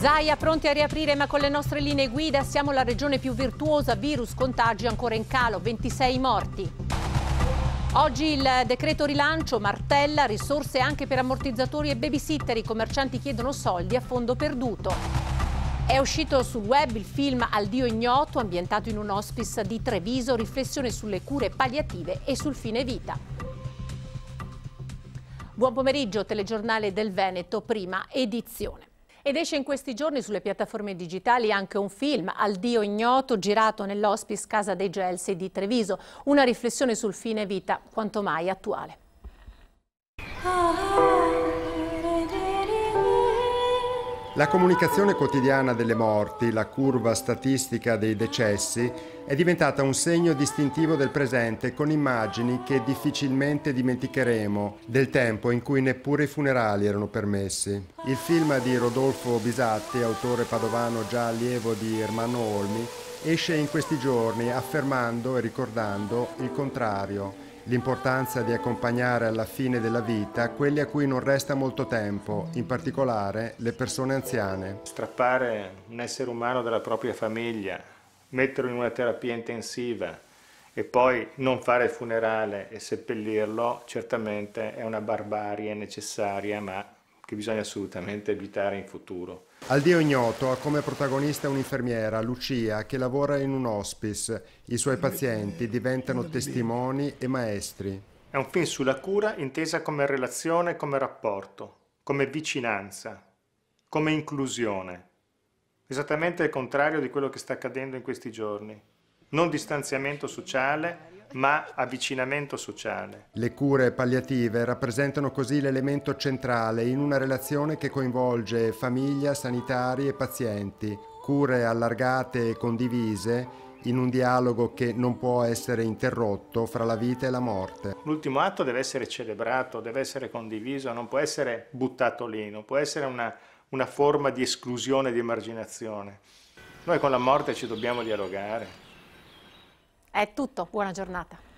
Zaia pronti a riaprire, ma con le nostre linee guida siamo la regione più virtuosa, virus, contagi ancora in calo, 26 morti. Oggi il decreto rilancio martella, risorse anche per ammortizzatori e babysitter, i commercianti chiedono soldi a fondo perduto. È uscito sul web il film Al Dio ignoto, ambientato in un hospice di Treviso, riflessione sulle cure palliative e sul fine vita. Buon pomeriggio, telegiornale del Veneto, prima edizione. Ed esce in questi giorni sulle piattaforme digitali anche un film, Al Dio ignoto, girato nell'hospice Casa dei Gelsi di Treviso. Una riflessione sul fine vita quanto mai attuale. La comunicazione quotidiana delle morti, la curva statistica dei decessi, è diventata un segno distintivo del presente con immagini che difficilmente dimenticheremo, del tempo in cui neppure i funerali erano permessi. Il film di Rodolfo Bisatti, autore padovano già allievo di Ermanno Olmi, esce in questi giorni affermando e ricordando il contrario. L'importanza di accompagnare alla fine della vita quelli a cui non resta molto tempo, in particolare le persone anziane. Strappare un essere umano dalla propria famiglia, metterlo in una terapia intensiva e poi non fare il funerale e seppellirlo, certamente è una barbarie necessaria, ma che bisogna assolutamente evitare in futuro. Al Dio ignoto ha come protagonista un'infermiera, Lucia, che lavora in un hospice. I suoi pazienti diventano testimoni e maestri. È un film sulla cura intesa come relazione, come rapporto, come vicinanza, come inclusione. Esattamente il contrario di quello che sta accadendo in questi giorni. Non distanziamento sociale, ma avvicinamento sociale. Le cure palliative rappresentano così l'elemento centrale in una relazione che coinvolge famiglia, sanitari e pazienti, cure allargate e condivise in un dialogo che non può essere interrotto fra la vita e la morte. L'ultimo atto deve essere celebrato, deve essere condiviso, non può essere buttato lì, non può essere una forma di esclusione, di emarginazione. Noi con la morte ci dobbiamo dialogare. È tutto, buona giornata.